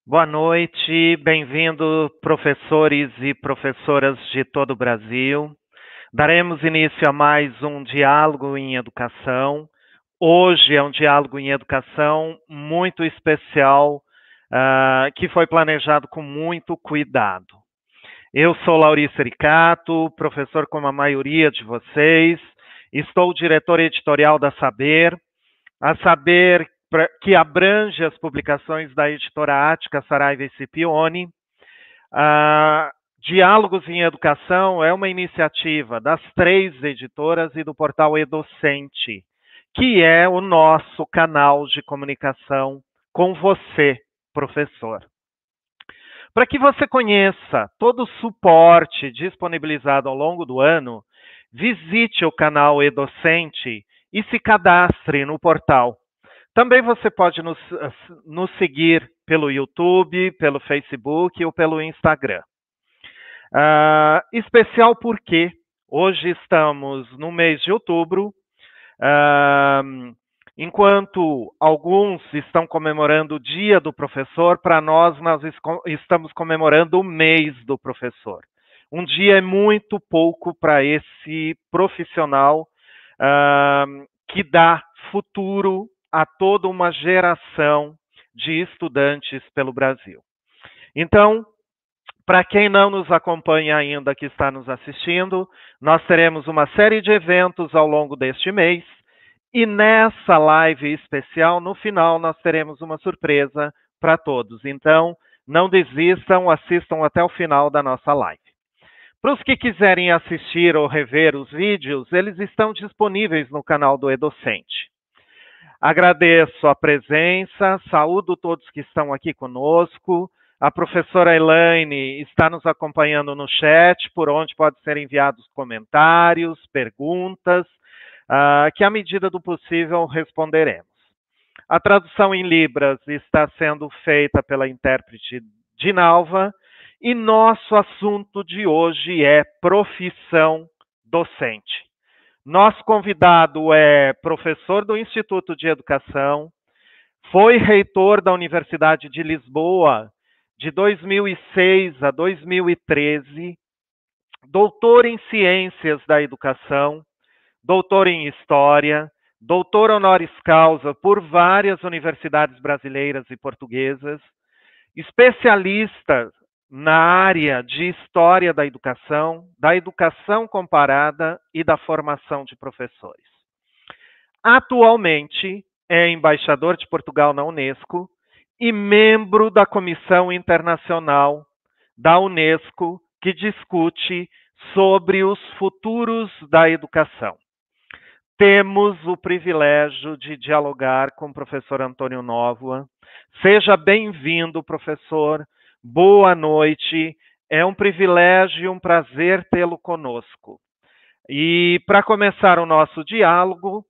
Boa noite, bem-vindo professores e professoras de todo o Brasil. Daremos início a mais um diálogo em educação. Hoje é um diálogo em educação muito especial, que foi planejado com muito cuidado. Eu sou Laurice Ericato, professor como a maioria de vocês, estou diretor editorial da Saber. A Saber, que abrange as publicações da editora Ática, Saraiva e Scipione. Diálogos em Educação é uma iniciativa das 3 editoras e do portal Edocente, que é o nosso canal de comunicação com você, professor. Para que você conheça todo o suporte disponibilizado ao longo do ano, visite o canal Edocente e se cadastre no portal. Também você pode nos seguir pelo YouTube, pelo Facebook ou pelo Instagram. Especial porque hoje estamos no mês de outubro, enquanto alguns estão comemorando o Dia do Professor, para nós estamos comemorando o mês do professor. Um dia é muito pouco para esse profissional que dá futuro a toda uma geração de estudantes pelo Brasil. Então, para quem não nos acompanha ainda, que está nos assistindo, nós teremos uma série de eventos ao longo deste mês, e nessa live especial, no final, nós teremos uma surpresa para todos. Então, não desistam, assistam até o final da nossa live. Para os que quiserem assistir ou rever os vídeos, eles estão disponíveis no canal do Edocente. Agradeço a presença, saúdo todos que estão aqui conosco. A professora Elaine está nos acompanhando no chat, por onde podem ser enviados comentários, perguntas, que à medida do possível responderemos. A tradução em Libras está sendo feita pela intérprete Dinalva, e nosso assunto de hoje é profissão docente. Nosso convidado é professor do Instituto de Educação, foi reitor da Universidade de Lisboa de 2006 a 2013, doutor em Ciências da Educação, doutor em História, doutor honoris causa por várias universidades brasileiras e portuguesas, especialista na área de História da Educação comparada e da formação de professores. Atualmente é embaixador de Portugal na Unesco e membro da Comissão Internacional da Unesco, que discute sobre os futuros da educação. Temos o privilégio de dialogar com o professor Antônio Nóvoa. Seja bem-vindo, professor. Boa noite. É um privilégio e um prazer tê-lo conosco. E para começar o nosso diálogo,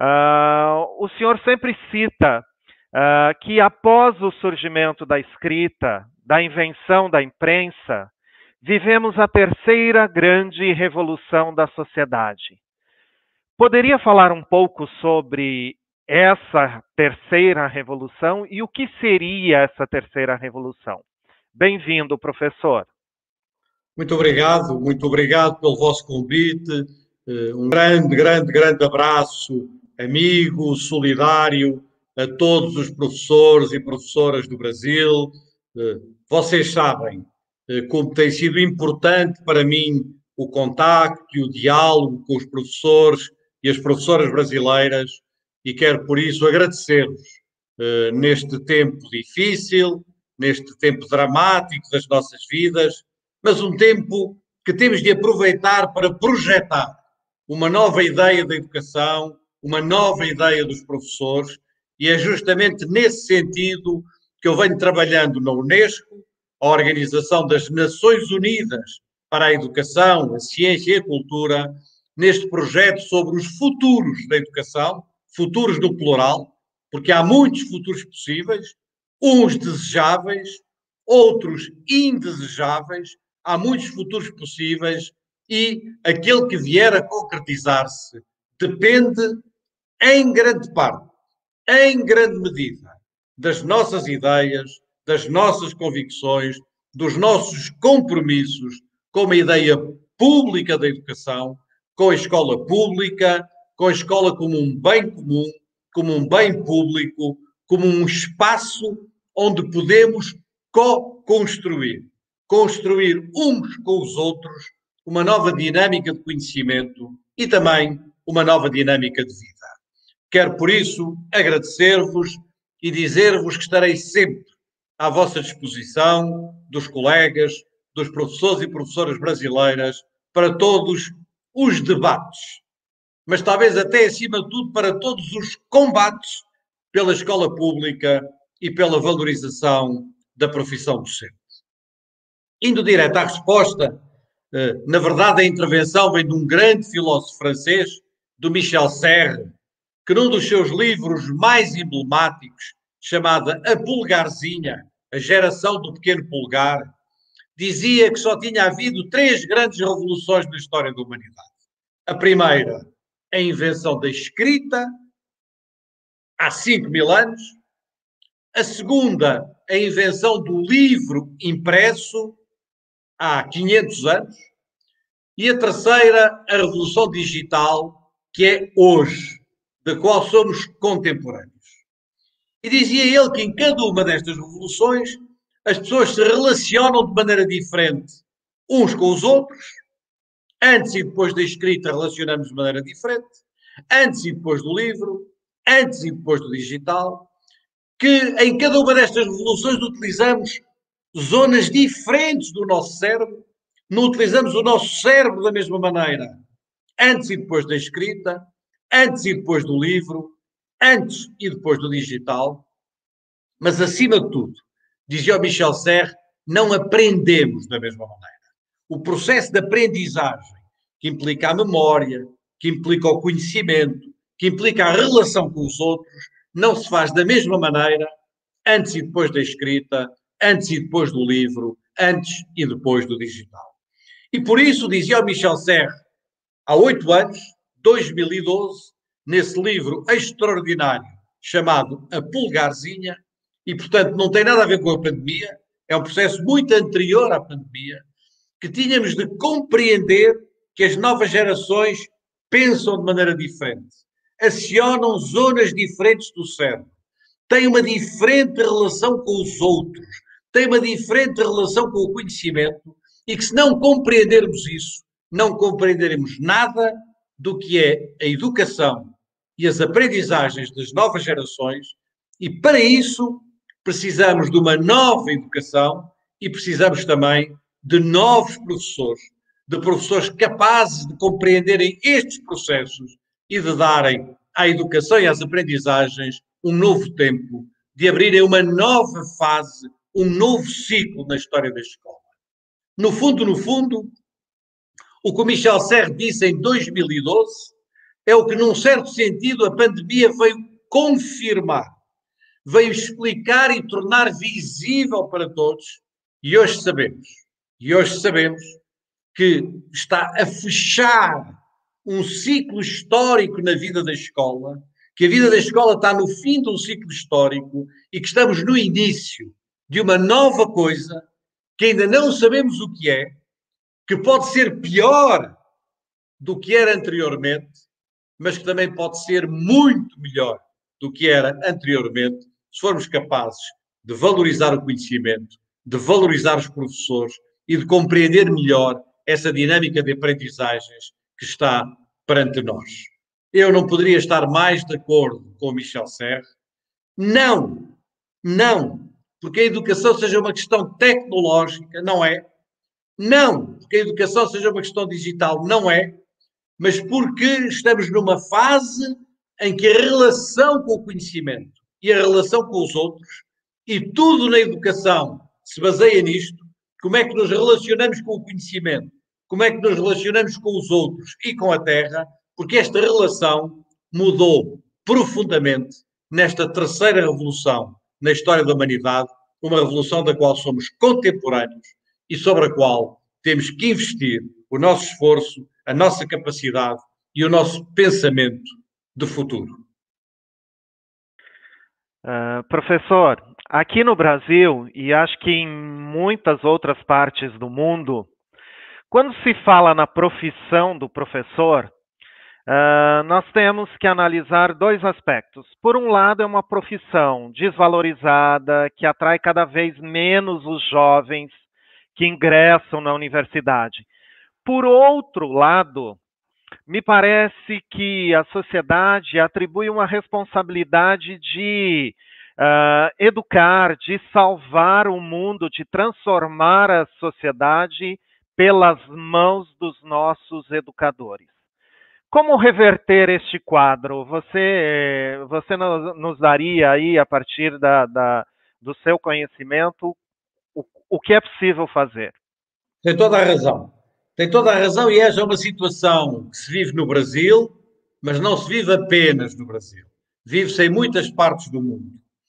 o senhor sempre cita que após o surgimento da escrita, da invenção da imprensa, vivemos a terceira grande revolução da sociedade. Poderia falar um pouco sobre essa terceira revolução e o que seria essa terceira revolução? Bem-vindo, professor. Muito obrigado pelo vosso convite. Um grande abraço, amigo, solidário, a todos os professores e professoras do Brasil. Vocês sabem como tem sido importante para mim o contacto e o diálogo com os professores e as professoras brasileiras, e quero por isso agradecer-vos neste tempo difícil, neste tempo dramático das nossas vidas, mas um tempo que temos de aproveitar para projetar uma nova ideia da educação, uma nova ideia dos professores, e é justamente nesse sentido que eu venho trabalhando na Unesco, a Organização das Nações Unidas para a Educação, a Ciência e a Cultura, neste projeto sobre os futuros da educação, futuros no plural, porque há muitos futuros possíveis, uns desejáveis, outros indesejáveis, há muitos futuros possíveis e aquele que vier a concretizar-se depende, em grande parte, em grande medida, das nossas ideias, das nossas convicções, dos nossos compromissos com uma ideia pública da educação, com a escola pública, com a escola como um bem comum, como um bem público, como um espaço onde podemos co-construir, construir uns com os outros uma nova dinâmica de conhecimento e também uma nova dinâmica de vida. Quero, por isso, agradecer-vos e dizer-vos que estarei sempre à vossa disposição, dos colegas, dos professores e professoras brasileiras, para todos os debates, mas talvez até, acima de tudo, para todos os combates pela escola pública e pela valorização da profissão docente. Indo direto à resposta, na verdade a intervenção vem de um grande filósofo francês, do Michel Serres, que num dos seus livros mais emblemáticos, chamada A Pulgarzinha, a geração do pequeno pulgar, dizia que só tinha havido 3 grandes revoluções na história da humanidade. A primeira, a invenção da escrita, há 5.000 anos. A segunda, a invenção do livro impresso, há 500 anos. E a terceira, a revolução digital, que é hoje, da qual somos contemporâneos. E dizia ele que em cada uma destas revoluções as pessoas se relacionam de maneira diferente uns com os outros. Antes e depois da escrita relacionamos de maneira diferente. Antes e depois do livro. Antes e depois do digital. Que em cada uma destas revoluções utilizamos zonas diferentes do nosso cérebro. Não utilizamos o nosso cérebro da mesma maneira. Antes e depois da escrita. Antes e depois do livro. Antes e depois do digital. Mas, acima de tudo, dizia o Michel Serres, não aprendemos da mesma maneira. O processo de aprendizagem, que implica a memória, que implica o conhecimento, que implica a relação com os outros, não se faz da mesma maneira antes e depois da escrita, antes e depois do livro, antes e depois do digital. E por isso, dizia o Michel Serres, há 8 anos, 2012, nesse livro extraordinário chamado A Pulgarzinha, e portanto não tem nada a ver com a pandemia, é um processo muito anterior à pandemia, que tínhamos de compreender que as novas gerações pensam de maneira diferente, acionam zonas diferentes do cérebro, têm uma diferente relação com os outros, têm uma diferente relação com o conhecimento, e que se não compreendermos isso, não compreenderemos nada do que é a educação e as aprendizagens das novas gerações, e para isso precisamos de uma nova educação e precisamos também de novos professores, de professores capazes de compreenderem estes processos e de darem à educação e às aprendizagens um novo tempo, de abrirem uma nova fase, um novo ciclo na história da escola. No fundo, o que o Michel Serres disse em 2012 é o que, num certo sentido, a pandemia veio confirmar, veio explicar e tornar visível para todos, e hoje sabemos que está a fechar um ciclo histórico na vida da escola, que a vida da escola está no fim de um ciclo histórico e que estamos no início de uma nova coisa que ainda não sabemos o que pode ser pior do que era anteriormente, mas que também pode ser muito melhor do que era anteriormente, se formos capazes de valorizar o conhecimento, de valorizar os professores e de compreender melhor essa dinâmica de aprendizagens que está perante nós. Eu não poderia estar mais de acordo com o Michel Serres. Não, porque a educação seja uma questão tecnológica, não é. Não, porque a educação seja uma questão digital, não é. Mas porque estamos numa fase em que a relação com o conhecimento e a relação com os outros, e tudo na educação se baseia nisto, como é que nos relacionamos com o conhecimento, como é que nos relacionamos com os outros e com a Terra, porque esta relação mudou profundamente nesta terceira revolução na história da humanidade, uma revolução da qual somos contemporâneos e sobre a qual temos que investir o nosso esforço, a nossa capacidade e o nosso pensamento de futuro. Professor, Aqui no Brasil, e acho que em muitas outras partes do mundo, quando se fala na profissão do professor, nós temos que analisar dois aspectos. Por um lado, é uma profissão desvalorizada, que atrai cada vez menos os jovens que ingressam na universidade. Por outro lado, me parece que a sociedade atribui uma responsabilidade de educar, de salvar o mundo, de transformar a sociedade pelas mãos dos nossos educadores. Como reverter este quadro? Você nos daria aí, a partir do seu conhecimento, o que é possível fazer? Tem toda a razão. Tem toda a razão e esta é uma situação que se vive no Brasil, mas não se vive apenas no Brasil. Vive-se em muitas partes do mundo.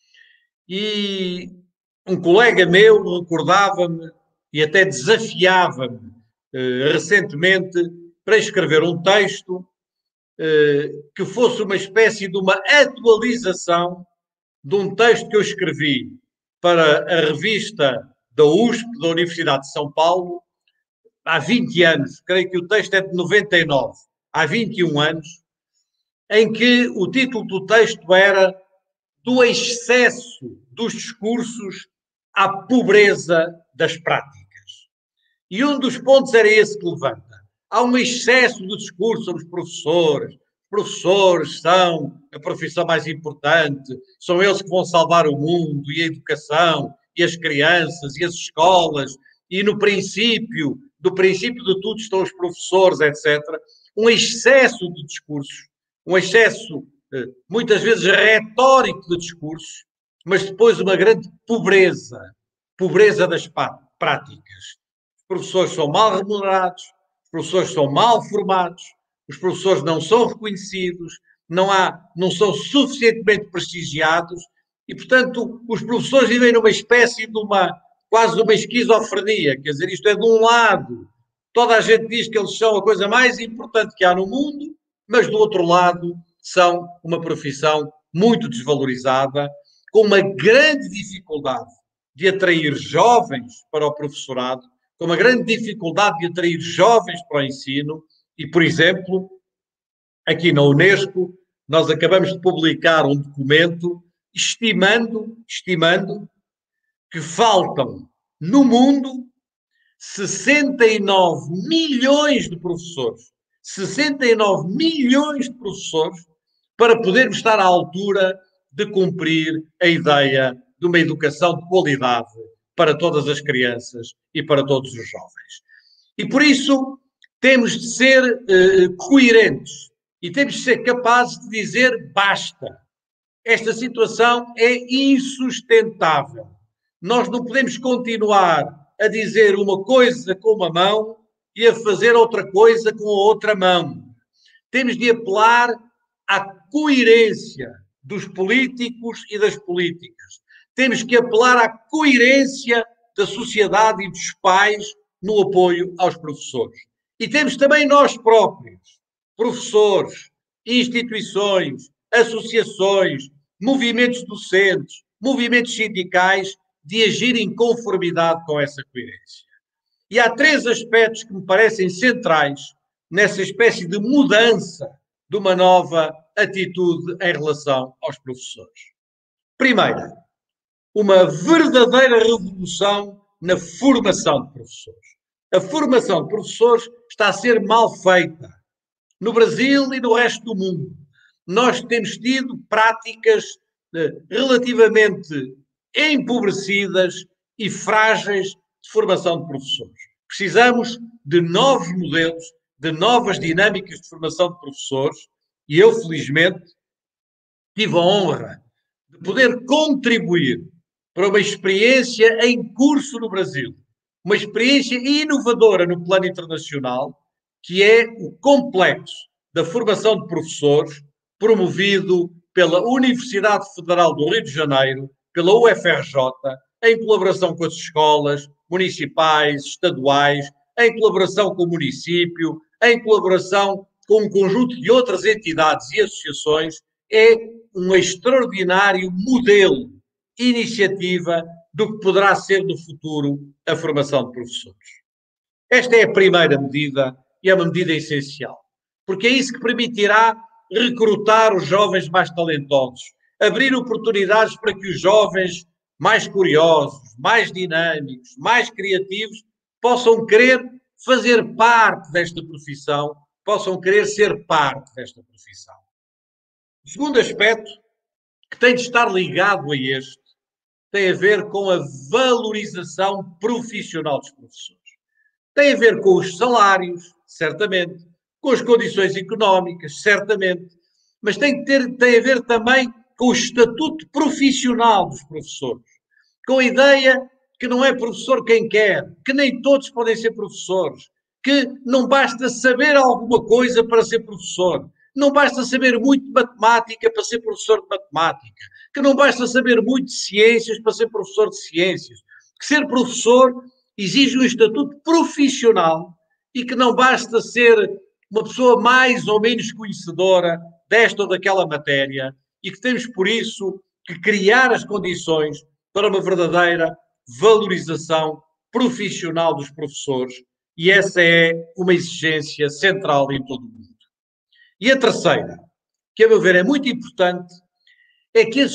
E um colega meu recordava-me e até desafiava-me recentemente para escrever um texto que fosse uma espécie de uma atualização de um texto que eu escrevi para a revista da USP, da Universidade de São Paulo, há 20 anos, creio que o texto é de 99, há 21 anos, em que o título do texto era do excesso dos discursos à pobreza das práticas. E um dos pontos era esse que levanta. Há um excesso de discurso sobre os professores. Os professores são a profissão mais importante, são eles que vão salvar o mundo e a educação e as crianças e as escolas e no princípio, do princípio de tudo estão os professores, etc. Um excesso de discursos, um excesso muitas vezes retórico de discursos, mas depois uma grande pobreza das práticas. Os professores são mal remunerados, os professores são mal formados, os professores não são reconhecidos, não são suficientemente prestigiados e, portanto, os professores vivem numa espécie de quase uma esquizofrenia, quer dizer, isto é de um lado, toda a gente diz que eles são a coisa mais importante que há no mundo, mas do outro lado são uma profissão muito desvalorizada, com uma grande dificuldade de atrair jovens para o professorado, com uma grande dificuldade de atrair jovens para o ensino e, por exemplo, aqui na Unesco, nós acabamos de publicar um documento estimando que faltam no mundo 69 milhões de professores. 69 milhões de professores para podermos estar à altura de cumprir a ideia de uma educação de qualidade para todas as crianças e para todos os jovens. E por isso temos de ser coerentes e temos de ser capazes de dizer basta. Esta situação é insustentável. Nós não podemos continuar a dizer uma coisa com uma mão e a fazer outra coisa com a outra mão. Temos de apelar à coerência dos políticos e das políticas. Temos que apelar à coerência da sociedade e dos pais no apoio aos professores. E temos também nós próprios, professores, instituições, associações, movimentos docentes, movimentos sindicais, de agir em conformidade com essa coerência. E há 3 aspectos que me parecem centrais nessa espécie de mudança de uma nova atitude em relação aos professores. Primeira, uma verdadeira revolução na formação de professores. A formação de professores está a ser mal feita no Brasil e no resto do mundo. Nós temos tido práticas relativamente empobrecidas e frágeis de formação de professores. Precisamos de novos modelos, de novas dinâmicas de formação de professores e eu, felizmente, tive a honra de poder contribuir para uma experiência em curso no Brasil, uma experiência inovadora no plano internacional, que é o complexo da formação de professores, promovido pela Universidade Federal do Rio de Janeiro, pela UFRJ, em colaboração com as escolas municipais, estaduais, em colaboração com o município, em colaboração com um conjunto de outras entidades e associações, é um extraordinário modelo iniciativa do que poderá ser no futuro a formação de professores. Esta é a primeira medida e é uma medida essencial, porque é isso que permitirá recrutar os jovens mais talentosos, abrir oportunidades para que os jovens mais curiosos, mais dinâmicos, mais criativos, possam querer fazer parte desta profissão, possam querer ser parte desta profissão. O segundo aspecto, que tem de estar ligado a este, tem a ver com a valorização profissional dos professores. Tem a ver com os salários, certamente, com as condições económicas, certamente, mas tem a ver também com o estatuto profissional dos professores, com a ideia que não é professor quem quer, que nem todos podem ser professores, que não basta saber alguma coisa para ser professor, não basta saber muito de matemática para ser professor de matemática, que não basta saber muito de ciências para ser professor de ciências, que ser professor exige um estatuto profissional e que não basta ser uma pessoa mais ou menos conhecedora desta ou daquela matéria e que temos, por isso, que criar as condições para uma verdadeira valorização profissional dos professores, e essa é uma exigência central em todo o mundo. E a terceira, que a meu ver é muito importante, é que as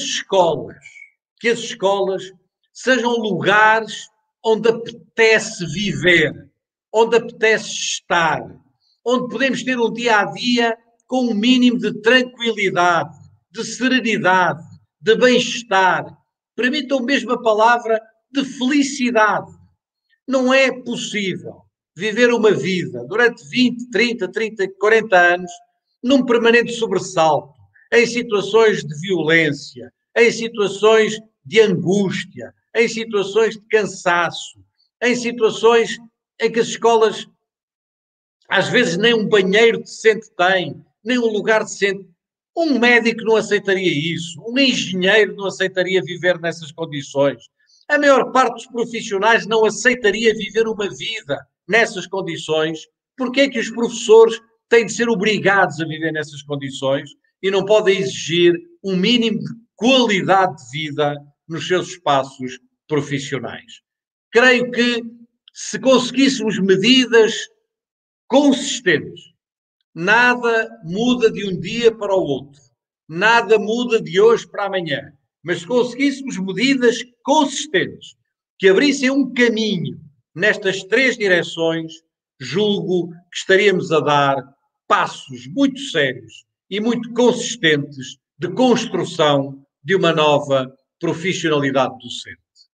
escolas sejam lugares onde apetece viver, onde apetece estar, onde podemos ter um dia-a-dia com um mínimo de tranquilidade, de serenidade, de bem-estar. Permitam mesmo a palavra de felicidade. Não é possível viver uma vida durante 20, 30, 40 anos num permanente sobressalto, em situações de violência, em situações de angústia, em situações de cansaço, em situações em que as escolas às vezes nem um banheiro decente têm, nem um lugar decente. Um médico não aceitaria isso, um engenheiro não aceitaria viver nessas condições. A maior parte dos profissionais não aceitaria viver uma vida nessas condições. Porque é que os professores têm de ser obrigados a viver nessas condições e não podem exigir um mínimo de qualidade de vida nos seus espaços profissionais? Creio que se conseguíssemos medidas consistentes, nada muda de um dia para o outro, nada muda de hoje para amanhã, mas se conseguíssemos medidas consistentes que abrissem um caminho nestas três direções, julgo que estaríamos a dar passos muito sérios e muito consistentes de construção de uma nova profissionalidade docente.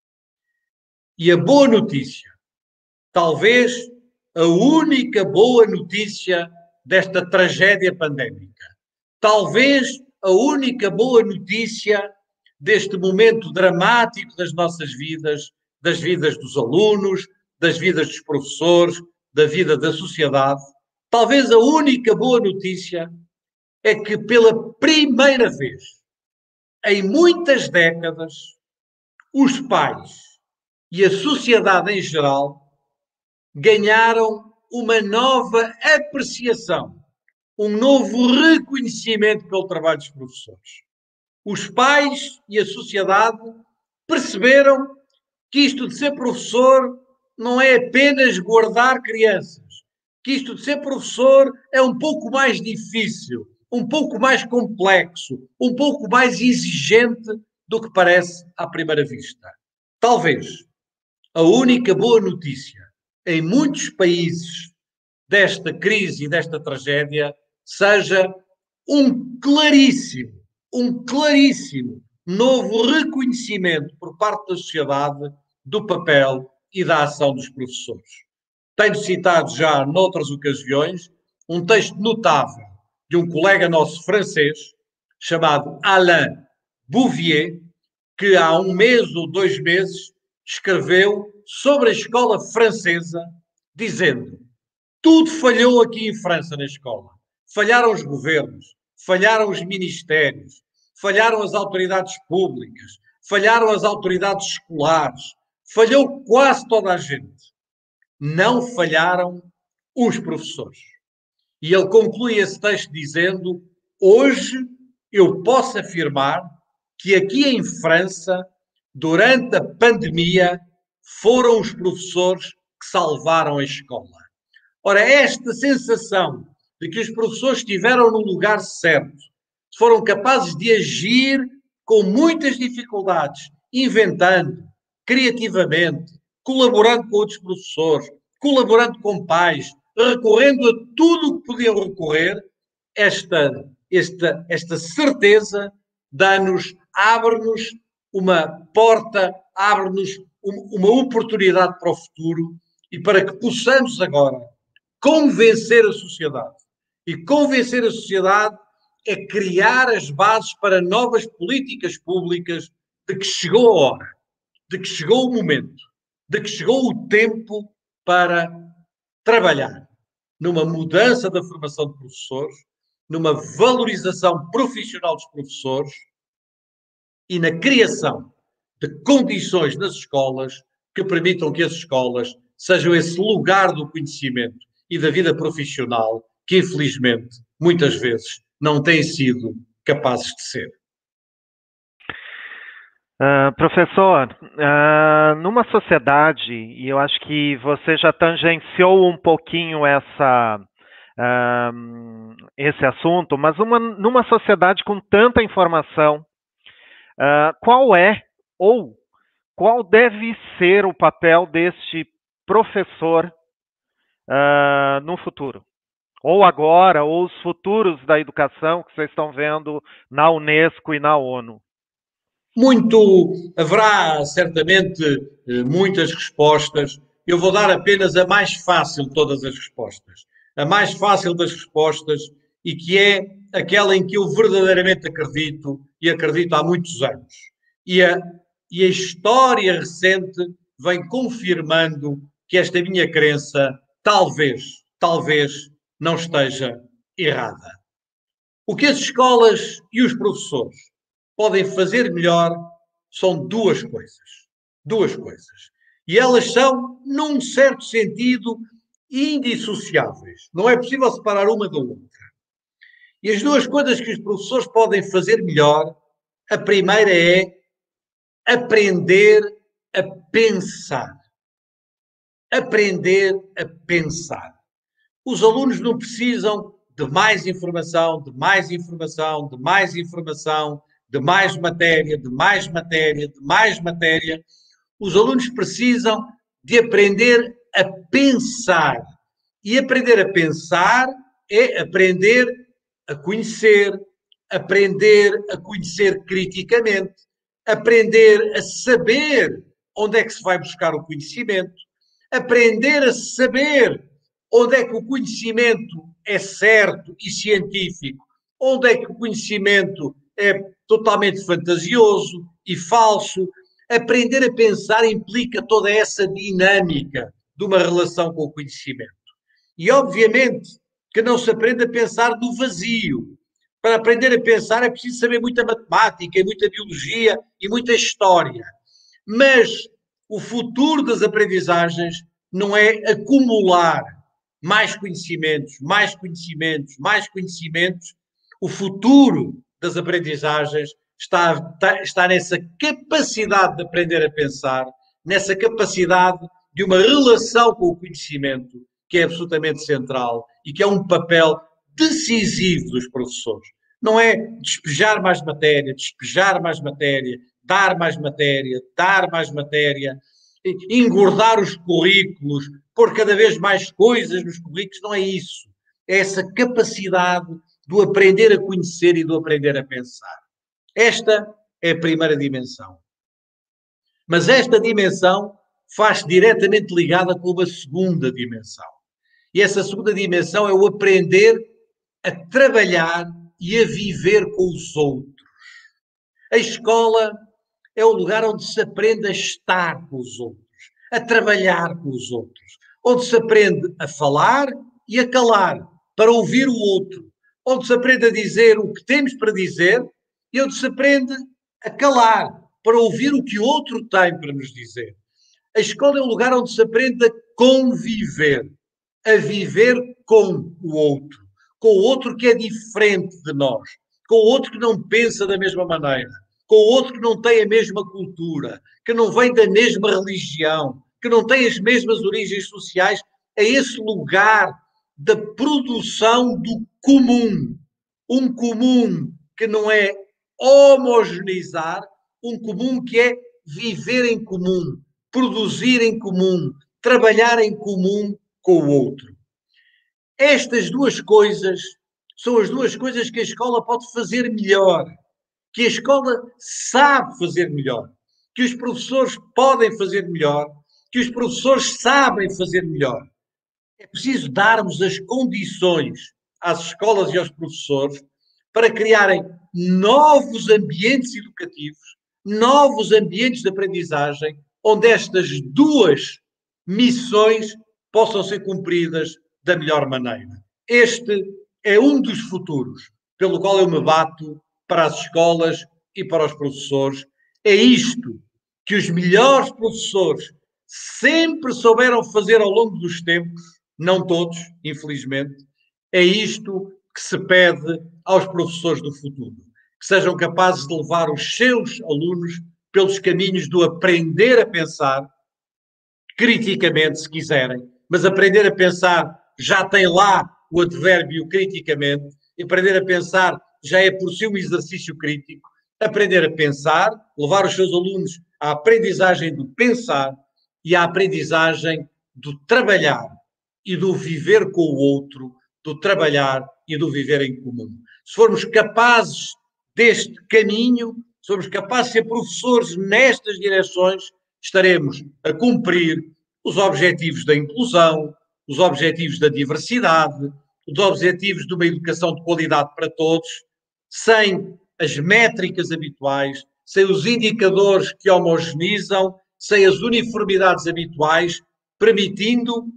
E a boa notícia, talvez a única boa notícia desta tragédia pandémica, talvez a única boa notícia deste momento dramático das nossas vidas, das vidas dos alunos, das vidas dos professores, da vida da sociedade, talvez a única boa notícia é que pela primeira vez em muitas décadas os pais e a sociedade em geral ganharam uma nova apreciação, um novo reconhecimento pelo trabalho dos professores. Os pais e a sociedade perceberam que isto de ser professor não é apenas guardar crianças, que isto de ser professor é um pouco mais difícil, um pouco mais complexo, um pouco mais exigente do que parece à primeira vista. Talvez a única boa notícia em muitos países desta crise e desta tragédia seja um claríssimo novo reconhecimento por parte da sociedade do papel e da ação dos professores. Tenho citado já noutras ocasiões um texto notável de um colega nosso francês chamado Alain Bouvier, que há 1 mês ou 2 meses escreveu sobre a escola francesa, dizendo: tudo falhou aqui em França na escola. Falharam os governos, falharam os ministérios, falharam as autoridades públicas, falharam as autoridades escolares, falhou quase toda a gente. Não falharam os professores. E ele conclui esse texto dizendo: hoje eu posso afirmar que aqui em França durante a pandemia, foram os professores que salvaram a escola. Ora, esta sensação de que os professores estiveram no lugar certo, foram capazes de agir com muitas dificuldades, inventando, criativamente, colaborando com outros professores, colaborando com pais, recorrendo a tudo o que podiam recorrer, esta certeza dá-nos, abre-nos uma porta, abre-nos uma oportunidade para o futuro e para que possamos agora convencer a sociedade. E convencer a sociedade é criar as bases para novas políticas públicas de que chegou a hora, de que chegou o momento, de que chegou o tempo para trabalhar numa mudança da formação de professores, numa valorização profissional dos professores e na criação de condições nas escolas que permitam que as escolas sejam esse lugar do conhecimento e da vida profissional que, infelizmente, muitas vezes não têm sido capazes de ser. Professor, numa sociedade, e eu acho que você já tangenciou um pouquinho esse assunto, mas numa sociedade com tanta informação, qual é ou qual deve ser o papel deste professor no futuro? Ou agora, ou os futuros da educação que vocês estão vendo na Unesco e na ONU? Haverá certamente muitas respostas. Eu vou dar apenas a mais fácil de todas as respostas. A mais fácil das respostas e que é aquela em que eu verdadeiramente acredito e acredito há muitos anos. E a história recente vem confirmando que esta minha crença talvez não esteja errada. O que as escolas e os professores podem fazer melhor são duas coisas. Duas coisas. E elas são, num certo sentido, indissociáveis. Não é possível separar uma da outra. E as duas coisas que os professores podem fazer melhor, a primeira é aprender a pensar. Aprender a pensar. Os alunos não precisam de mais informação, de mais informação, de mais informação, de mais matéria, de mais matéria, de mais matéria. Os alunos precisam de aprender a pensar. E aprender a pensar é aprender a conhecer criticamente, aprender a saber onde é que se vai buscar o conhecimento, aprender a saber onde é que o conhecimento é certo e científico, onde é que o conhecimento é totalmente fantasioso e falso. Aprender a pensar implica toda essa dinâmica de uma relação com o conhecimento. E, obviamente, que não se aprende a pensar do vazio. Para aprender a pensar é preciso saber muita matemática, e muita biologia e muita história. Mas o futuro das aprendizagens não é acumular mais conhecimentos, mais conhecimentos, mais conhecimentos. O futuro das aprendizagens está nessa capacidade de aprender a pensar, nessa capacidade de uma relação com o conhecimento, que é absolutamente central e que é um papel decisivo dos professores. Não é despejar mais matéria, dar mais matéria, engordar os currículos, pôr cada vez mais coisas nos currículos, não é isso. É essa capacidade do aprender a conhecer e do aprender a pensar. Esta é a primeira dimensão. Mas esta dimensão faz diretamente ligada com uma segunda dimensão. E essa segunda dimensão é o aprender a trabalhar e a viver com os outros. A escola é o lugar onde se aprende a estar com os outros, a trabalhar com os outros, onde se aprende a falar e a calar, para ouvir o outro, onde se aprende a dizer o que temos para dizer e onde se aprende a calar, para ouvir o que o outro tem para nos dizer. A escola é o lugar onde se aprende a conviver, a viver com o outro que é diferente de nós, com o outro que não pensa da mesma maneira, com o outro que não tem a mesma cultura, que não vem da mesma religião, que não tem as mesmas origens sociais, a esse lugar da produção do comum. Um comum que não é homogeneizar, um comum que é viver em comum, produzir em comum, trabalhar em comum com o outro. Estas duas coisas são as duas coisas que a escola pode fazer melhor, que a escola sabe fazer melhor, que os professores podem fazer melhor, que os professores sabem fazer melhor. É preciso darmos as condições às escolas e aos professores para criarem novos ambientes educativos, novos ambientes de aprendizagem, onde estas duas missões possam ser cumpridas da melhor maneira. Este é um dos futuros pelo qual eu me bato para as escolas e para os professores. É isto que os melhores professores sempre souberam fazer ao longo dos tempos, não todos, infelizmente. É isto que se pede aos professores do futuro, que sejam capazes de levar os seus alunos pelos caminhos do aprender a pensar, criticamente, se quiserem, mas aprender a pensar já tem lá o advérbio criticamente, aprender a pensar já é por si um exercício crítico, aprender a pensar, levar os seus alunos à aprendizagem do pensar e à aprendizagem do trabalhar e do viver com o outro, do trabalhar e do viver em comum. Se formos capazes deste caminho, se formos capazes de ser professores nestas direções, estaremos a cumprir os objetivos da inclusão, os objetivos da diversidade, os objetivos de uma educação de qualidade para todos, sem as métricas habituais, sem os indicadores que homogeneizam, sem as uniformidades habituais, permitindo,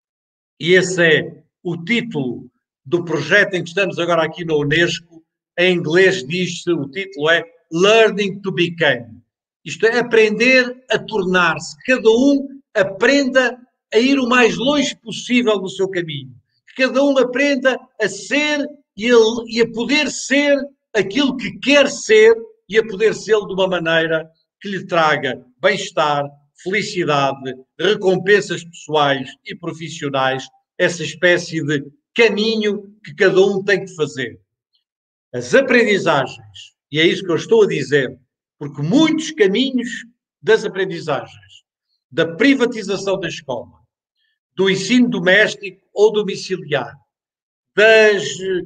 e esse é o título do projeto em que estamos agora aqui na Unesco, em inglês diz-se, o título é Learning to Become. Isto é, aprender a tornar-se. Cada um aprenda a ir o mais longe possível no seu caminho. Cada um aprenda a ser e a poder ser aquilo que quer ser e a poder ser de uma maneira que lhe traga bem-estar, felicidade, recompensas pessoais e profissionais, essa espécie de caminho que cada um tem que fazer. As aprendizagens, e é isso que eu estou a dizer, porque muitos caminhos das aprendizagens, da privatização da escola, do ensino doméstico ou domiciliar, das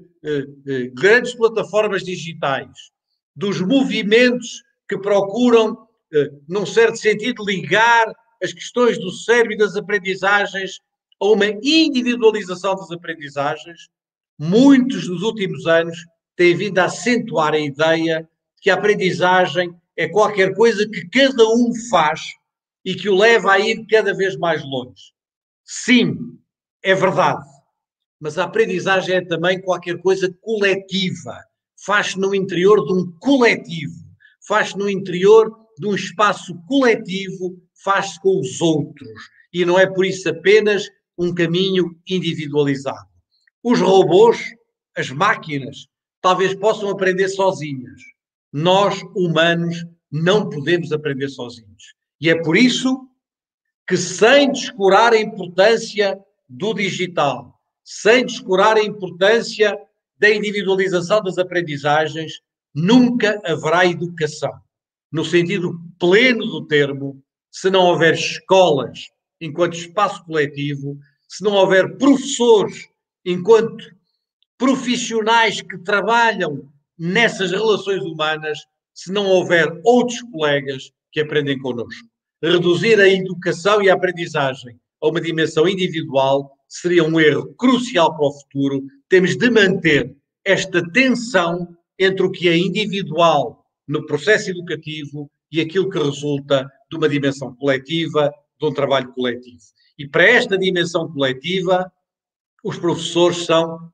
grandes plataformas digitais, dos movimentos que procuram, num certo sentido, ligar as questões do cérebro e das aprendizagens a uma individualização das aprendizagens, muitos dos últimos anos têm vindo a acentuar a ideia que a aprendizagem é qualquer coisa que cada um faz e que o leva a ir cada vez mais longe. Sim, é verdade, mas a aprendizagem é também qualquer coisa coletiva, faz-se no interior de um coletivo, faz-se no interior de um espaço coletivo, faz-se com os outros, e não é por isso apenas um caminho individualizado. Os robôs, as máquinas, talvez possam aprender sozinhas. Nós, humanos, não podemos aprender sozinhos. E é por isso que, sem descurar a importância do digital, sem descurar a importância da individualização das aprendizagens, nunca haverá educação, no sentido pleno do termo, se não houver escolas enquanto espaço coletivo, se não houver professores enquanto profissionais que trabalham nessas relações humanas, se não houver outros colegas que aprendem connosco. Reduzir a educação e a aprendizagem a uma dimensão individual seria um erro crucial para o futuro. Temos de manter esta tensão entre o que é individual no processo educativo e aquilo que resulta de uma dimensão coletiva, de um trabalho coletivo. E para esta dimensão coletiva, os professores são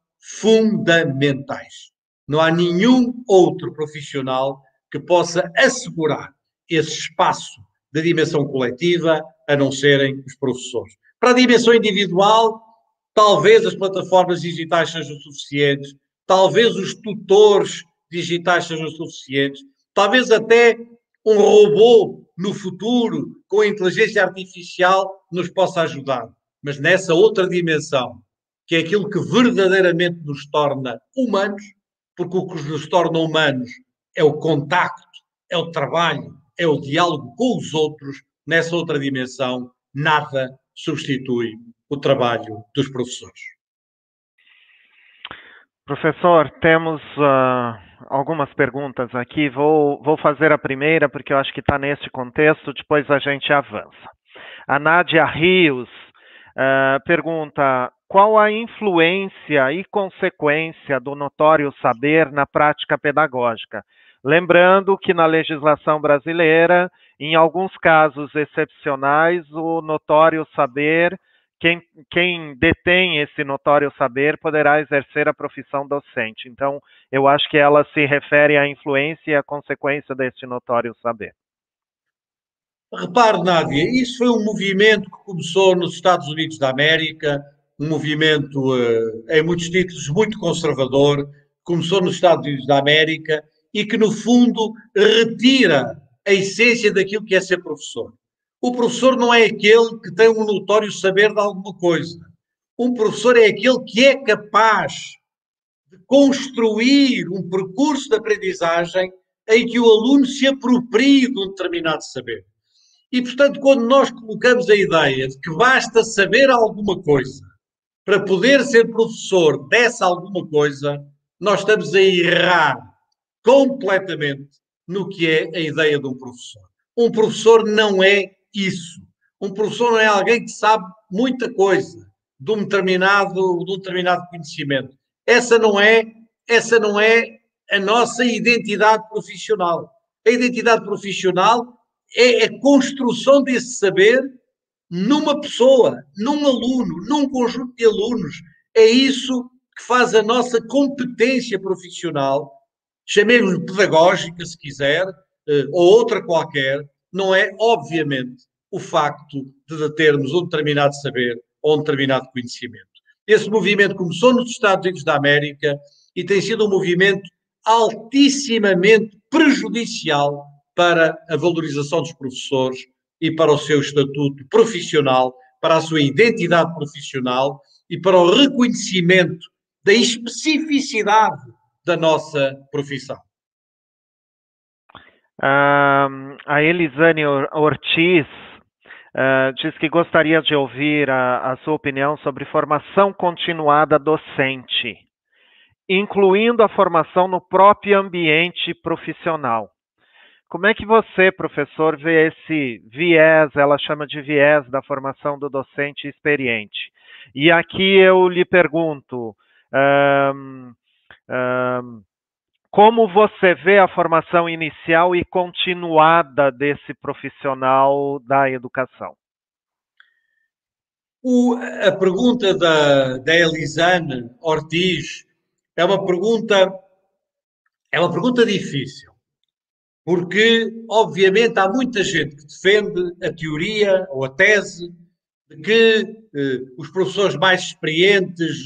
fundamentais. Não há nenhum outro profissional que possa assegurar esse espaço da dimensão coletiva a não serem os professores. Para a dimensão individual, talvez as plataformas digitais sejam suficientes, talvez os tutores digitais sejam suficientes, talvez até um robô no futuro, com a inteligência artificial, nos possa ajudar. Mas nessa outra dimensão, que é aquilo que verdadeiramente nos torna humanos, porque o que nos torna humanos é o contacto, é o trabalho, é o diálogo com os outros, nessa outra dimensão, nada substitui o trabalho dos professores. Professor, temos algumas perguntas aqui. Vou fazer a primeira, porque eu acho que está neste contexto, depois a gente avança. A Nádia Rios pergunta: qual a influência e consequência do notório saber na prática pedagógica? Lembrando que na legislação brasileira, em alguns casos excepcionais, o notório saber, quem detém esse notório saber poderá exercer a profissão docente. Então, eu acho que ela se refere à influência e à consequência deste notório saber. Repare, Nádia, isso foi um movimento que começou nos Estados Unidos da América, um movimento, em muitos títulos, muito conservador, começou nos Estados Unidos da América e que, no fundo, retira a essência daquilo que é ser professor. O professor não é aquele que tem um notório saber de alguma coisa. Um professor é aquele que é capaz de construir um percurso de aprendizagem em que o aluno se aproprie de um determinado saber. E, portanto, quando nós colocamos a ideia de que basta saber alguma coisa para poder ser professor dessa alguma coisa, nós estamos a errar completamente no que é a ideia de um professor. Um professor não é isso. Um professor não é alguém que sabe muita coisa de um determinado conhecimento. Essa não é a nossa identidade profissional. A identidade profissional é a construção desse saber numa pessoa, num aluno, num conjunto de alunos. É isso que faz a nossa competência profissional, chamemos-lhe pedagógica, se quiser, ou outra qualquer, não é, obviamente, o facto de termos um determinado saber ou um determinado conhecimento. Esse movimento começou nos Estados Unidos da América e tem sido um movimento altissimamente prejudicial para a valorização dos professores e para o seu estatuto profissional, para a sua identidade profissional e para o reconhecimento da especificidade da nossa profissão. A Elisane Ortiz diz que gostaria de ouvir a sua opinião sobre formação continuada docente, incluindo a formação no próprio ambiente profissional. Como é que você, professor, vê esse viés, ela chama de viés da formação do docente experiente? E aqui eu lhe pergunto, como você vê a formação inicial e continuada desse profissional da educação? A pergunta da Elisane Ortiz é uma pergunta difícil, porque, obviamente, há muita gente que defende a teoria ou a tese de que os professores mais experientes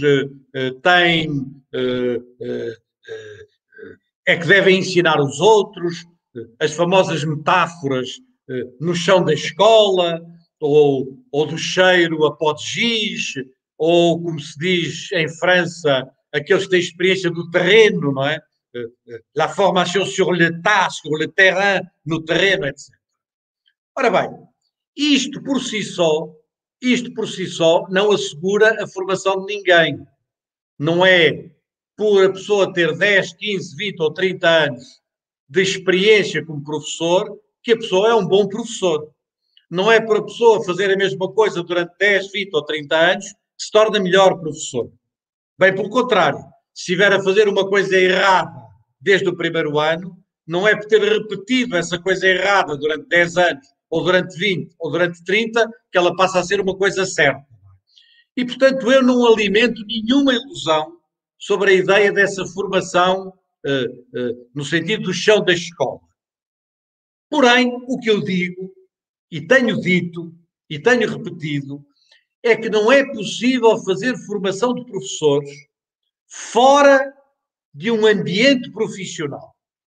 é que devem ensinar os outros, as famosas metáforas no chão da escola, ou do cheiro a pó de giz, ou, como se diz em França, aqueles que têm experiência do terreno, não é? La formation sur le tas, sur le terrain, no terreno, etc. Ora bem, isto por si só não assegura a formação de ninguém. Não é por a pessoa ter 10, 15, 20 ou 30 anos de experiência como professor que a pessoa é um bom professor. Não é por a pessoa fazer a mesma coisa durante 10, 20 ou 30 anos que se torna melhor professor. Bem, pelo contrário, se estiver a fazer uma coisa errada desde o primeiro ano, não é por ter repetido essa coisa errada durante 10 anos, ou durante 20, ou durante 30, que ela passa a ser uma coisa certa. E, portanto, eu não alimento nenhuma ilusão sobre a ideia dessa formação no sentido do chão da escola. Porém, o que eu digo, e tenho dito, e tenho repetido, é que não é possível fazer formação de professores fora de um ambiente profissional.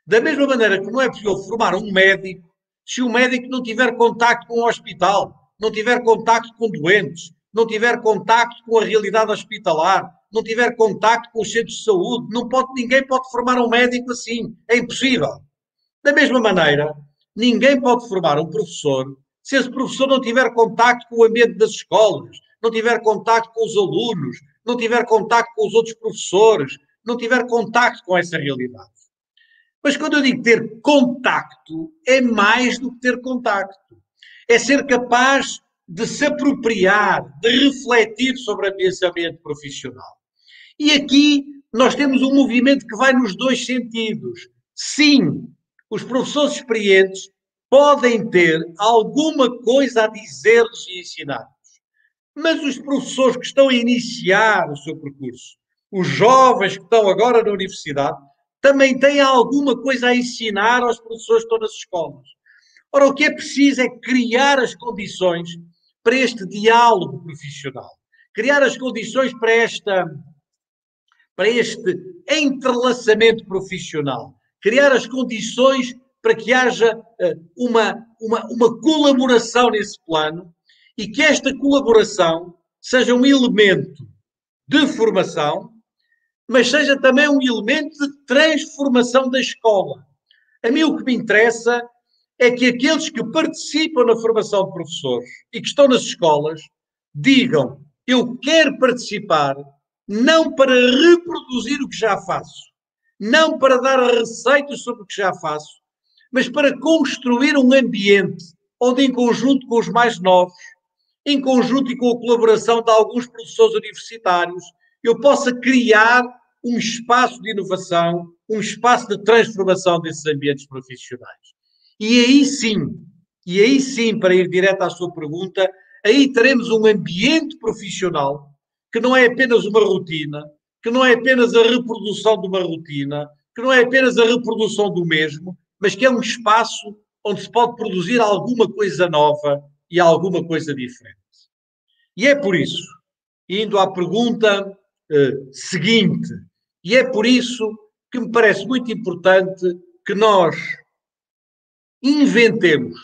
Da mesma maneira que não é possível formar um médico se o médico não tiver contacto com o hospital, não tiver contacto com doentes, não tiver contacto com a realidade hospitalar, não tiver contacto com os centros de saúde. Ninguém pode formar um médico assim. É impossível. Da mesma maneira, ninguém pode formar um professor se esse professor não tiver contacto com o ambiente das escolas, não tiver contacto com os alunos, não tiver contacto com os outros professores, não tiver contacto com essa realidade. Mas quando eu digo ter contacto, é mais do que ter contacto. É ser capaz de se apropriar, de refletir sobre esse ambiente profissional. E aqui nós temos um movimento que vai nos dois sentidos. Sim, os professores experientes podem ter alguma coisa a dizer-lhes e ensinar-lhes. Mas os professores que estão a iniciar o seu percurso, os jovens que estão agora na universidade, também têm alguma coisa a ensinar aos professores que estão nas escolas. Ora, o que é preciso é criar as condições para este diálogo profissional, criar as condições para este entrelaçamento profissional, criar as condições para que haja uma colaboração nesse plano e que esta colaboração seja um elemento de formação, mas seja também um elemento de transformação da escola. A mim o que me interessa é que aqueles que participam na formação de professores e que estão nas escolas digam: eu quero participar não para reproduzir o que já faço, não para dar receitas sobre o que já faço, mas para construir um ambiente onde, em conjunto com os mais novos, em conjunto e com a colaboração de alguns professores universitários, eu possa criar um espaço de inovação, um espaço de transformação desses ambientes profissionais. E aí sim, para ir direto à sua pergunta, aí teremos um ambiente profissional que não é apenas uma rotina, que não é apenas a reprodução de uma rotina, que não é apenas a reprodução do mesmo, mas que é um espaço onde se pode produzir alguma coisa nova e alguma coisa diferente. E é por isso, indo à pergunta seguinte, e é por isso que me parece muito importante que nós inventemos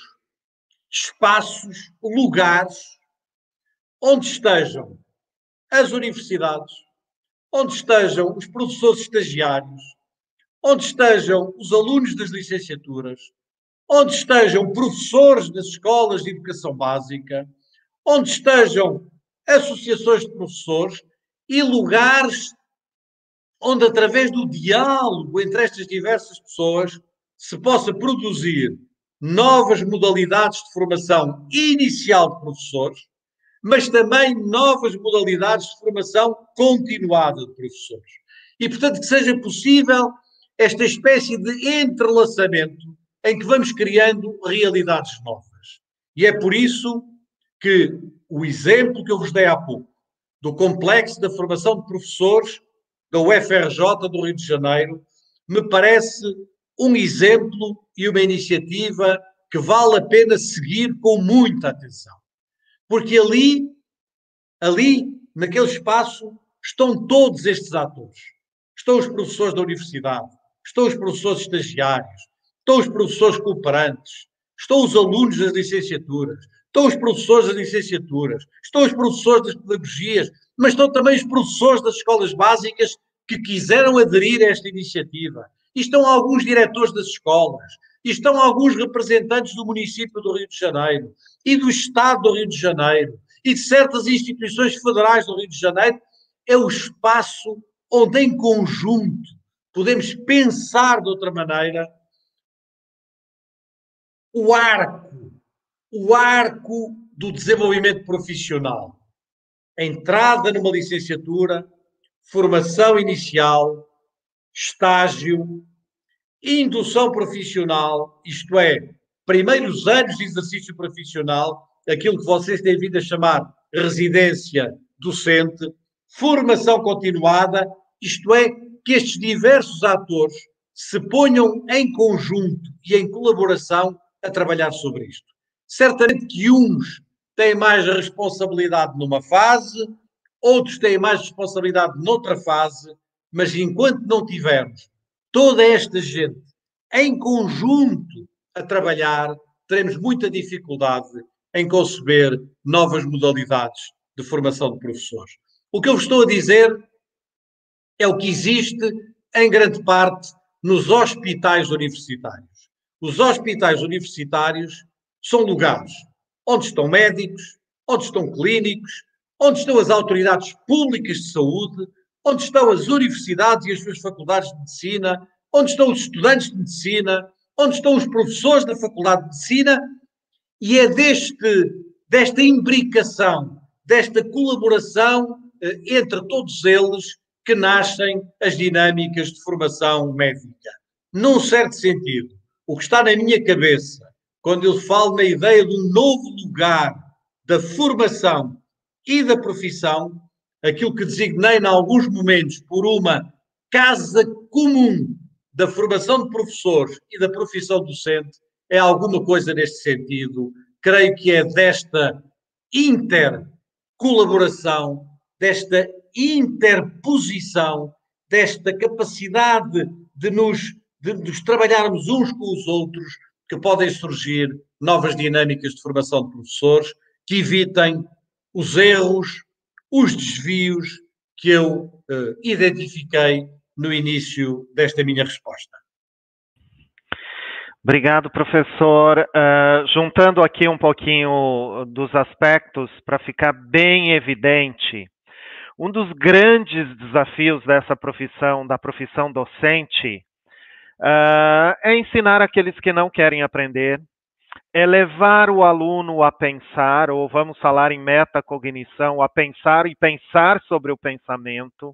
espaços, lugares, onde estejam as universidades, onde estejam os professores estagiários, onde estejam os alunos das licenciaturas, onde estejam professores das escolas de educação básica, onde estejam associações de professores e lugares onde, através do diálogo entre estas diversas pessoas, se possa produzir novas modalidades de formação inicial de professores, mas também novas modalidades de formação continuada de professores. E, portanto, que seja possível esta espécie de entrelaçamento em que vamos criando realidades novas. E é por isso que o exemplo que eu vos dei há pouco, do complexo da formação de professores da UFRJ do Rio de Janeiro, me parece um exemplo e uma iniciativa que vale a pena seguir com muita atenção. Porque ali, naquele espaço, estão todos estes atores. Estão os professores da universidade, estão os professores estagiários, estão os professores cooperantes, estão os alunos das licenciaturas, estão os professores das licenciaturas, estão os professores das pedagogias, mas estão também os professores das escolas básicas que quiseram aderir a esta iniciativa. E estão alguns diretores das escolas, e estão alguns representantes do município do Rio de Janeiro, e do Estado do Rio de Janeiro, e de certas instituições federais do Rio de Janeiro. É o espaço onde, em conjunto, podemos pensar de outra maneira o arco do desenvolvimento profissional. A entrada numa licenciatura, formação inicial, estágio, indução profissional, isto é, primeiros anos de exercício profissional, aquilo que vocês têm vindo a chamar residência docente, formação continuada, isto é, que estes diversos atores se ponham em conjunto e em colaboração a trabalhar sobre isto. Certamente que uns têm mais responsabilidade numa fase, outros têm mais responsabilidade noutra fase, mas enquanto não tivermos toda esta gente em conjunto a trabalhar, teremos muita dificuldade em conceber novas modalidades de formação de professores. O que eu vos estou a dizer é o que existe, em grande parte, nos hospitais universitários. Os hospitais universitários são lugares onde estão médicos, onde estão clínicos, onde estão as autoridades públicas de saúde, onde estão as universidades e as suas faculdades de medicina, onde estão os estudantes de medicina, onde estão os professores da faculdade de medicina, e é desta imbricação, desta colaboração entre todos eles que nascem as dinâmicas de formação médica. Num certo sentido, o que está na minha cabeça, quando eu falo na ideia de um novo lugar da formação e da profissão, aquilo que designei em alguns momentos por uma casa comum da formação de professores e da profissão docente, é alguma coisa neste sentido. Creio que é desta intercolaboração, desta interposição, desta capacidade de nos trabalharmos uns com os outros, que podem surgir novas dinâmicas de formação de professores que evitem os erros, os desvios que eu identifiquei no início desta minha resposta. Obrigado, professor. Juntando aqui um pouquinho dos aspectos para ficar bem evidente, um dos grandes desafios dessa profissão, da profissão docente, é ensinar aqueles que não querem aprender, é levar o aluno a pensar, ou vamos falar em metacognição, a pensar e pensar sobre o pensamento,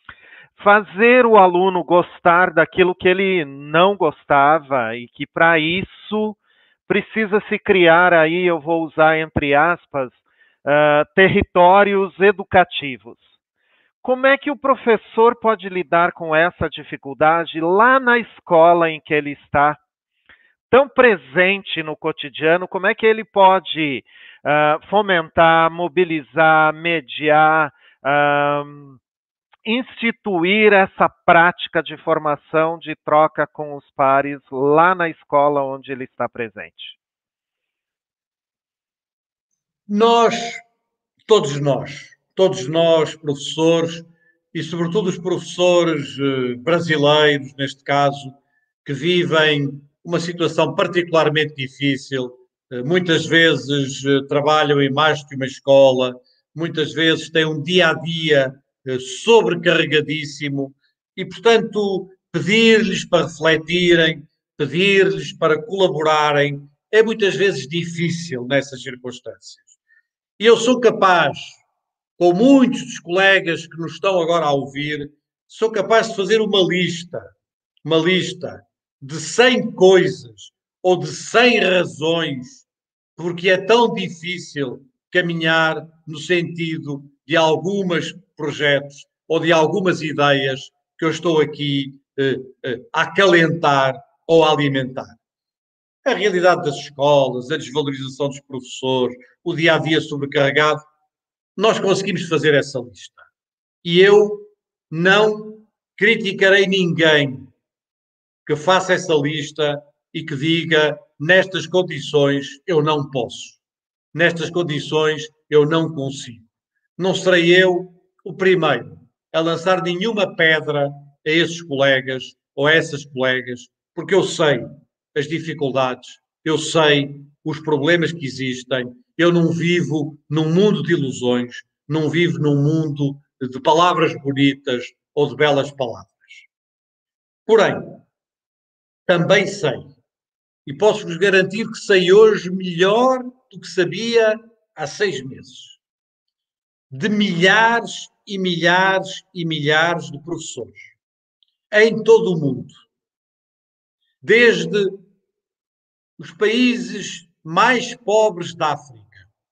fazer o aluno gostar daquilo que ele não gostava e que para isso precisa se criar aí, eu vou usar entre aspas, territórios educativos. Como é que o professor pode lidar com essa dificuldade lá na escola em que ele está, tão presente no cotidiano? Como é que ele pode fomentar, mobilizar, mediar, instituir essa prática de formação, de troca com os pares lá na escola onde ele está presente? Todos nós, professores, e sobretudo os professores brasileiros, neste caso, que vivem uma situação particularmente difícil, muitas vezes trabalham em mais que uma escola, muitas vezes têm um dia-a-dia sobrecarregadíssimo e, portanto, pedir-lhes para refletirem, pedir-lhes para colaborarem, é muitas vezes difícil nessas circunstâncias. E eu sou capaz, com muitos dos colegas que nos estão agora a ouvir, sou capaz de fazer uma lista de 100 coisas ou de 100 razões porque é tão difícil caminhar no sentido de alguns projetos ou de algumas ideias que eu estou aqui a acalentar ou a alimentar. A realidade das escolas, a desvalorização dos professores, o dia-a-dia sobrecarregado, nós conseguimos fazer essa lista. E eu não criticarei ninguém que faça essa lista e que diga: nestas condições eu não posso, nestas condições eu não consigo. Não serei eu o primeiro a lançar nenhuma pedra a esses colegas ou a essas colegas, porque eu sei as dificuldades, eu sei os problemas que existem, eu não vivo num mundo de ilusões, não vivo num mundo de palavras bonitas ou de belas palavras. Porém, também sei, e posso-vos garantir que sei hoje melhor do que sabia há 6 meses, de milhares e milhares e milhares de professores em todo o mundo, desde os países mais pobres da África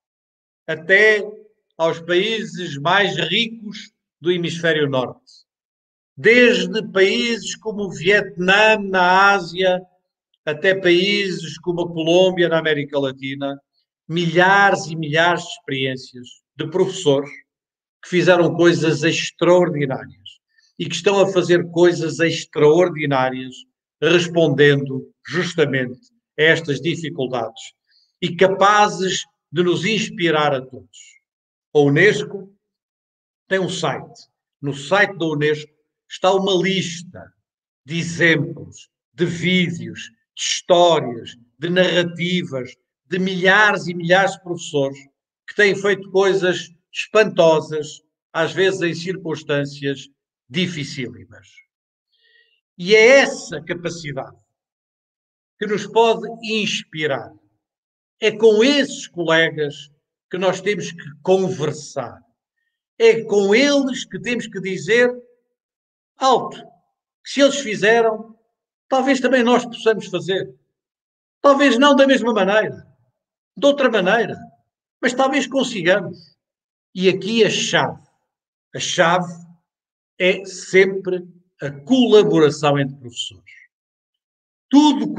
até aos países mais ricos do hemisfério norte, desde países como o Vietnã na Ásia até países como a Colômbia na América Latina, milhares e milhares de experiências de professores que fizeram coisas extraordinárias e que estão a fazer coisas extraordinárias respondendo justamente a estas dificuldades e capazes de nos inspirar a todos. A Unesco tem um site. No site da Unesco está uma lista de exemplos, de vídeos, de histórias, de narrativas, de milhares e milhares de professores que têm feito coisas espantosas, às vezes em circunstâncias dificílimas. E é essa capacidade que nos pode inspirar. É com esses colegas que nós temos que conversar. É com eles que temos que dizer alto, que se eles fizeram, talvez também nós possamos fazer. Talvez não da mesma maneira, de outra maneira, mas talvez consigamos. E aqui a chave é sempre a colaboração entre professores. Tudo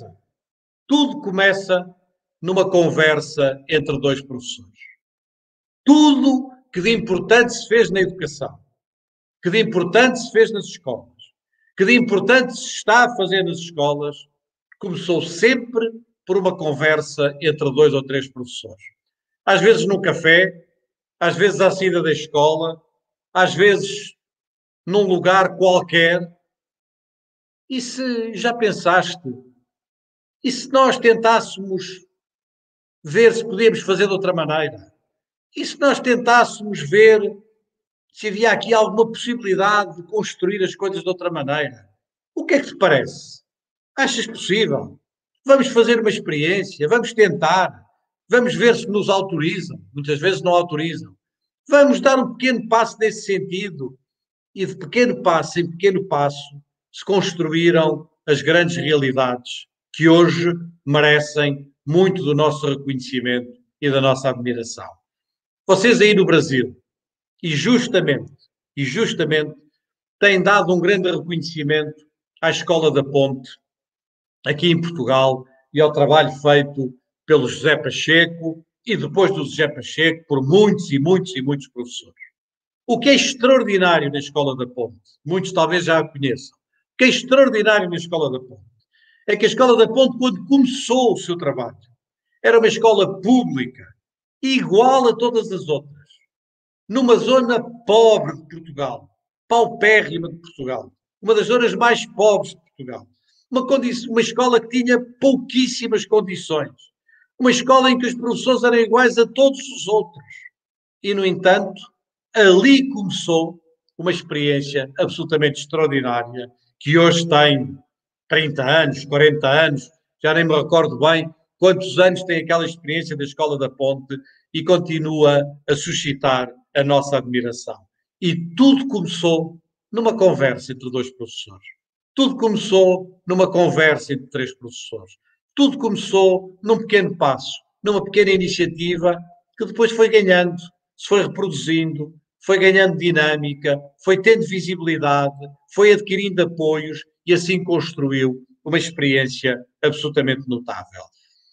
começa numa conversa entre dois professores. Tudo que de importante se fez na educação, que de importante se fez nas escolas, que de importante se está a fazer nas escolas, começou sempre por uma conversa entre 2 ou 3 professores. Às vezes num café, às vezes à saída da escola, às vezes num lugar qualquer. E se já pensaste? E se nós tentássemos ver se podíamos fazer de outra maneira? E se nós tentássemos ver se havia aqui alguma possibilidade de construir as coisas de outra maneira? O que é que te parece? Achas possível? Vamos fazer uma experiência, vamos tentar, vamos ver se nos autorizam. Muitas vezes não autorizam. Vamos dar um pequeno passo nesse sentido. E de pequeno passo em pequeno passo se construíram as grandes realidades que hoje merecem muito do nosso reconhecimento e da nossa admiração. Vocês aí no Brasil, e justamente, têm dado um grande reconhecimento à Escola da Ponte, aqui em Portugal, e ao trabalho feito pelo José Pacheco e depois do José Pacheco por muitos e muitos e muitos professores. O que é extraordinário na Escola da Ponte, muitos talvez já a conheçam, o que é extraordinário na Escola da Ponte é que a Escola da Ponte, quando começou o seu trabalho, era uma escola pública, igual a todas as outras, numa zona pobre de Portugal, paupérrima de Portugal, uma das zonas mais pobres de Portugal, uma escola que tinha pouquíssimas condições, uma escola em que os professores eram iguais a todos os outros. E, no entanto, ali começou uma experiência absolutamente extraordinária, que hoje tem 30 anos, 40 anos, já nem me recordo bem quantos anos tem aquela experiência da Escola da Ponte e continua a suscitar a nossa admiração. E tudo começou numa conversa entre 2 professores. Tudo começou numa conversa entre 3 professores. Tudo começou num pequeno passo, numa pequena iniciativa que depois foi ganhando, se foi reproduzindo, foi ganhando dinâmica, foi tendo visibilidade, foi adquirindo apoios e assim construiu uma experiência absolutamente notável.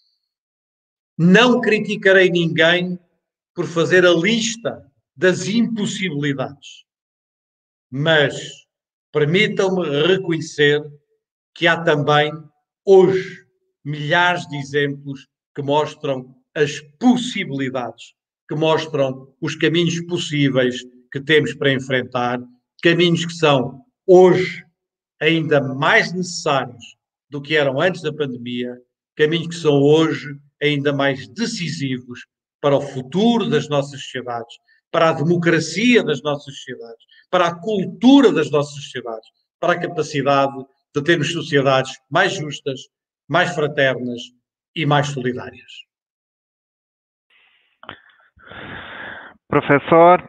Não criticarei ninguém por fazer a lista das impossibilidades, mas permitam-me reconhecer que há também, hoje, milhares de exemplos que mostram as possibilidades, que mostram os caminhos possíveis que temos para enfrentar, caminhos que são, hoje, ainda mais necessários do que eram antes da pandemia, caminhos que são hoje ainda mais decisivos para o futuro das nossas sociedades, para a democracia das nossas sociedades, para a cultura das nossas sociedades, para a capacidade de termos sociedades mais justas, mais fraternas e mais solidárias. Professor,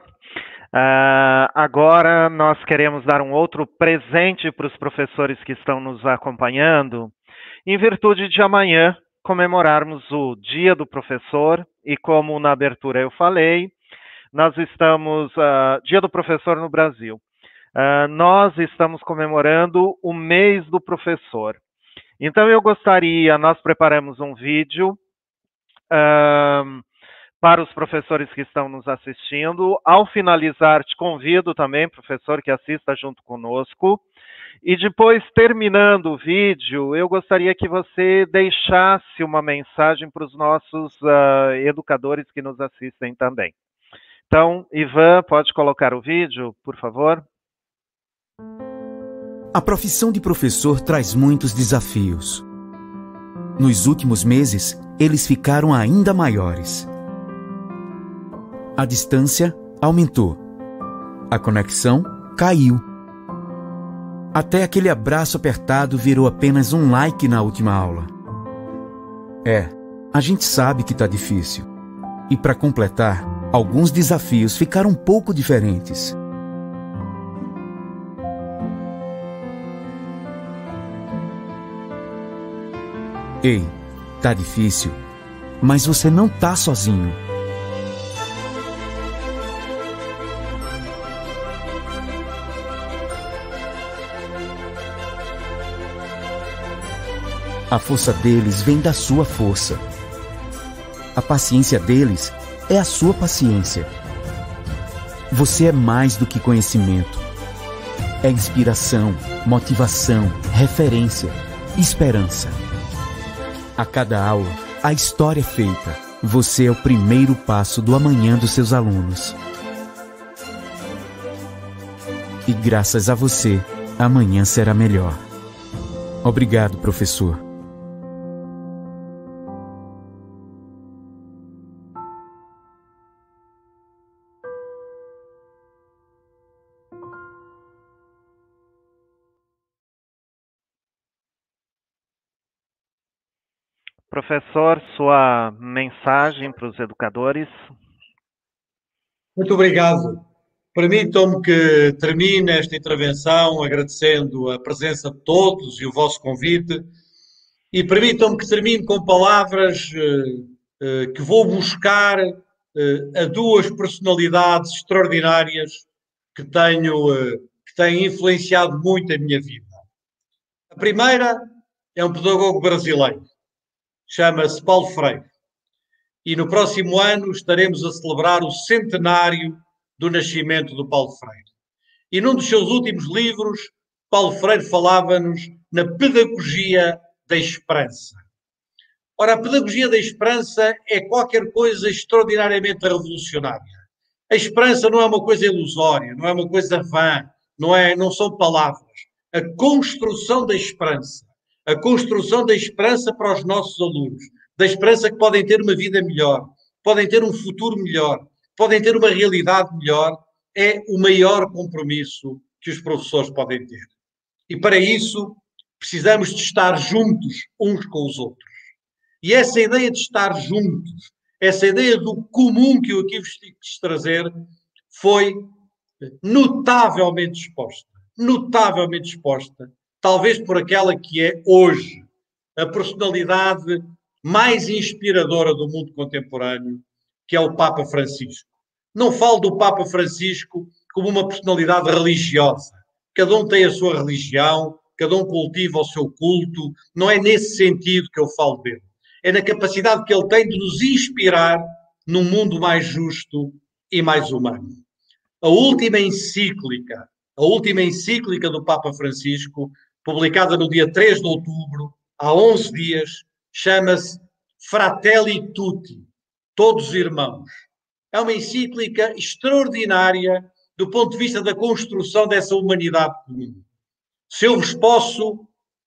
agora nós queremos dar um outro presente para os professores que estão nos acompanhando, em virtude de amanhã comemorarmos o Dia do Professor, e como na abertura eu falei, nós estamos, Dia do Professor no Brasil, nós estamos comemorando o mês do professor. Então nós preparamos um vídeo para os professores que estão nos assistindo. Ao finalizar, te convido também, professor, que assista junto conosco. E depois, terminando o vídeo, eu gostaria que você deixasse uma mensagem para os nossos educadores que nos assistem também. Então, Ivan, pode colocar o vídeo, por favor? A profissão de professor traz muitos desafios. Nos últimos meses, eles ficaram ainda maiores. A distância aumentou. A conexão caiu. Até aquele abraço apertado virou apenas um like na última aula. A gente sabe que tá difícil. E para completar, alguns desafios ficaram um pouco diferentes. Ei, tá difícil, mas você não tá sozinho. A força deles vem da sua força. A paciência deles é a sua paciência. Você é mais do que conhecimento. É inspiração, motivação, referência, esperança. A cada aula, a história é feita. Você é o primeiro passo do amanhã dos seus alunos. E graças a você, amanhã será melhor. Obrigado, professor. Professor, sua mensagem para os educadores. Muito obrigado. Permitam-me que termine esta intervenção agradecendo a presença de todos e o vosso convite e permitam-me que termine com palavras que vou buscar a duas personalidades extraordinárias que têm influenciado muito a minha vida. A primeira é um pedagogo brasileiro. Chama-se Paulo Freire. E no próximo ano estaremos a celebrar o centenário do nascimento do Paulo Freire. E num dos seus últimos livros, Paulo Freire falava-nos na pedagogia da esperança. Ora, a pedagogia da esperança é qualquer coisa extraordinariamente revolucionária. A esperança não é uma coisa ilusória, não é uma coisa vã, não são palavras. A construção da esperança. A construção da esperança para os nossos alunos, da esperança que podem ter uma vida melhor, podem ter um futuro melhor, podem ter uma realidade melhor, é o maior compromisso que os professores podem ter. E para isso precisamos de estar juntos uns com os outros. E essa ideia de estar juntos, essa ideia do comum que eu aqui vos quis trazer, foi notavelmente exposta, talvez por aquela que é hoje a personalidade mais inspiradora do mundo contemporâneo, que é o Papa Francisco. Não falo do Papa Francisco como uma personalidade religiosa. Cada um tem a sua religião, cada um cultiva o seu culto. Não é nesse sentido que eu falo dele. É na capacidade que ele tem de nos inspirar num mundo mais justo e mais humano. A última encíclica do Papa Francisco, publicada no dia 3 de outubro, há 11 dias, chama-se Fratelli Tutti, Todos Irmãos. É uma encíclica extraordinária do ponto de vista da construção dessa humanidade comum. Se eu vos posso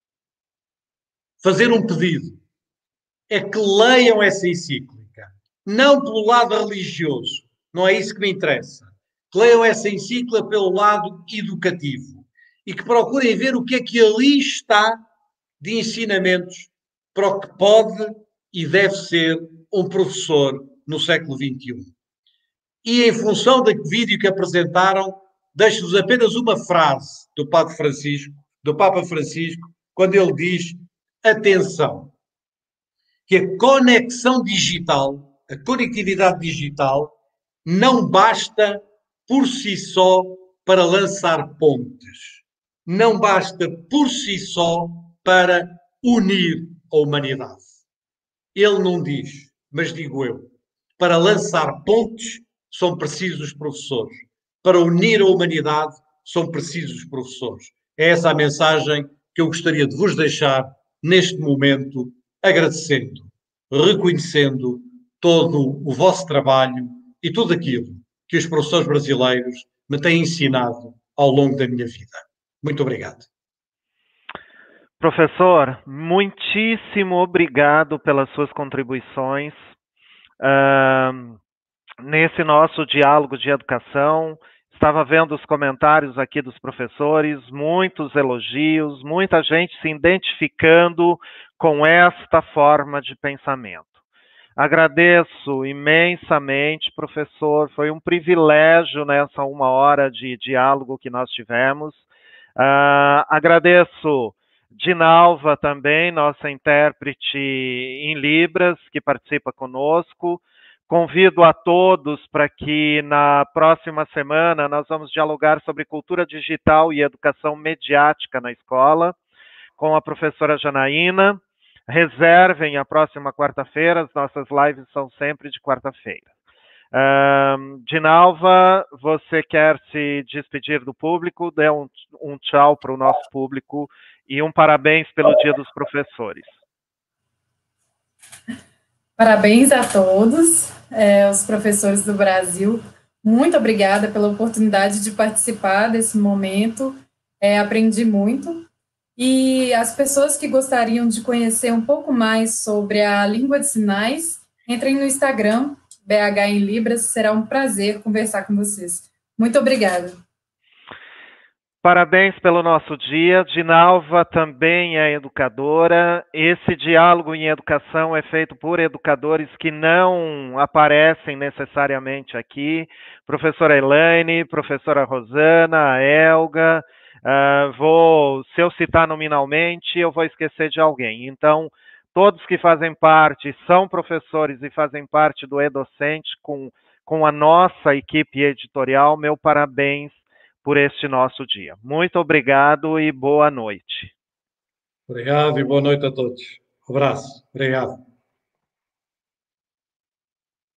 fazer um pedido, é que leiam essa encíclica, não pelo lado religioso, não é isso que me interessa. Que leiam essa encíclica pelo lado educativo e que procurem ver o que é que ali está de ensinamentos para o que pode e deve ser um professor no século XXI. E em função do vídeo que apresentaram, deixo-vos apenas uma frase do Papa Francisco, quando ele diz: atenção, que a conexão digital, a conectividade digital, não basta por si só para lançar pontes. Não basta por si só para unir a humanidade. Ele não diz, mas digo eu, para lançar pontes são precisos os professores. Para unir a humanidade são precisos os professores. É essa a mensagem que eu gostaria de vos deixar neste momento, agradecendo, reconhecendo todo o vosso trabalho e tudo aquilo que os professores brasileiros me têm ensinado ao longo da minha vida. Muito obrigado. Professor, muitíssimo obrigado pelas suas contribuições nesse nosso diálogo de educação. Estava vendo os comentários aqui dos professores, muitos elogios, muita gente se identificando com esta forma de pensamento. Agradeço imensamente, professor, foi um privilégio nessa 1 hora de diálogo que nós tivemos. Agradeço Dinalva também, nossa intérprete em Libras, que participa conosco. Convido a todos para que na próxima semana nós vamos dialogar sobre cultura digital e educação mediática na escola, com a professora Janaína. Reservem a próxima quarta-feira, as nossas lives são sempre de quarta-feira. Dinalva, você quer se despedir do público? Dê um tchau para o nosso público e um parabéns pelo Dia dos Professores. Parabéns a todos, os professores do Brasil. Muito obrigada pela oportunidade de participar desse momento. Aprendi muito. E as pessoas que gostariam de conhecer um pouco mais sobre a língua de sinais, entrem no Instagram, BH em Libras, será um prazer conversar com vocês. Muito obrigada. Parabéns pelo nosso dia. Dinalva também é educadora. Esse diálogo em educação é feito por educadores que não aparecem necessariamente aqui. Professora Elaine, professora Rosana, a Elga. Se eu citar nominalmente, eu vou esquecer de alguém. Então, todos que fazem parte, são professores e fazem parte do E-Docente com a nossa equipe editorial, meu parabéns por este nosso dia. Muito obrigado e boa noite. Obrigado e boa noite a todos. Um abraço. Obrigado.